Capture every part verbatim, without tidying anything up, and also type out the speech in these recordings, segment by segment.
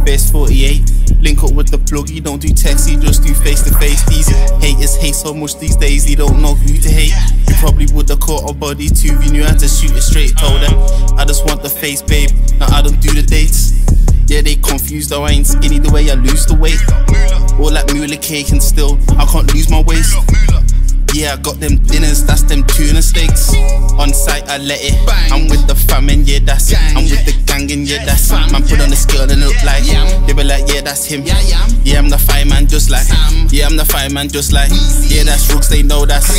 best forty-eight. Link up with the plug, you don't do text, you just do face to face. These haters hate so much these days, they don't know who to hate. You probably would've caught a body too if you knew how to shoot it straight. Told her, I just want the face, babe, now I don't do the dates. Yeah, they confused though, I ain't skinny the way I lose the weight. All that moolah cake and still, I can't lose my waist. Yeah, I got them dinners, that's them tuna steaks. On site, I let it. I'm with the fam and yeah, that's it. I'm with the gang and yeah, that's it. Man put on the scale and look like they be like, yeah, that's him. Yeah, I'm the fireman just like Yeah, I'm the fireman just like Yeah, that's Rugs, they know that's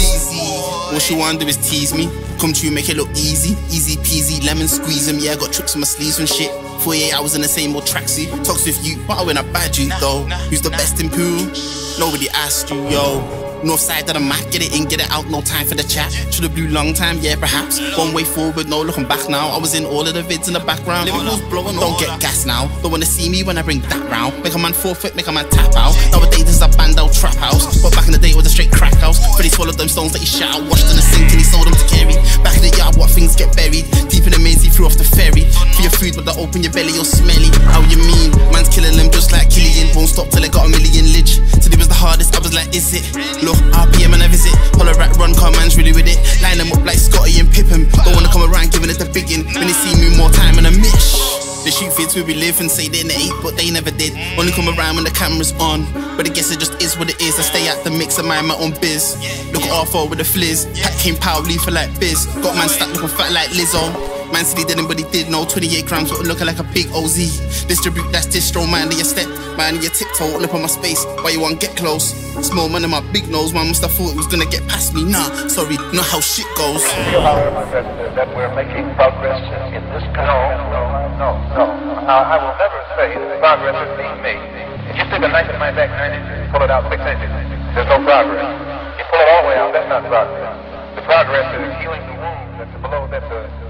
All she wanna do is tease me. Come to you, make it look easy. Easy peasy, lemon squeeze them. Yeah, I got tricks on my sleeves and shit. forty-eight hours in the same old tracksuit. Talks with you, but I win a bad you though. Who's the best in pool? Nobody asked you, yo. North side of the map, get it in, get it out, no time for the chat. Should've blew long time, yeah, perhaps. One way forward, no looking back now. I was in all of the vids in the background. Liverpool's blowing, don't get gas now. Don't wanna see me when I bring that round. Make a man forfeit, make a man tap out. Nowadays there's a band out trap house, but back in the day it was a straight crack house. But he swallowed them stones that he shot out, washed in the sink and he sold them to carry. Back in the yard, what things get buried. Deep in the maze, he threw off the ferry. For your food, but they open your belly, you're smelly. How you mean? Man's killing them just like Killian. Won't stop till they got a million lidge. Said it was the hardest, I was like, is it? Look, R P M and I visit. Holler rat run, car man's really with it. Line them up like Scotty and Pippen. Don't wanna come around giving it the biggin. When they see me more time and a mish. They shoot fits where we live and say they're in the eight, but they never did. Only come around when the camera's on. But I guess it just is what it is. I stay at the mix and mind my own biz. Look at R four with the fliz. Hat came power leafer like biz. Got man stacked looking fat like Lizzo. Man said he didn't, but he did know. twenty-eight grams, looking like a big O Z. Distribute, that's distro, mind of your step. Mind of your tiptoe, look on my space. Why you want get close? Small man in my big nose. Man must have thought it was gonna get past me. Nah, sorry, not how shit goes. I feel, however, that, uh, that we're making progress in this country. No, no, no, no. Now, I will never say that progress is being made. If you stick a knife in my back nine inches and pull it out six inches, there's no progress. You pull it all the way out, that's not progress. The progress is healing the wound that's below, that's a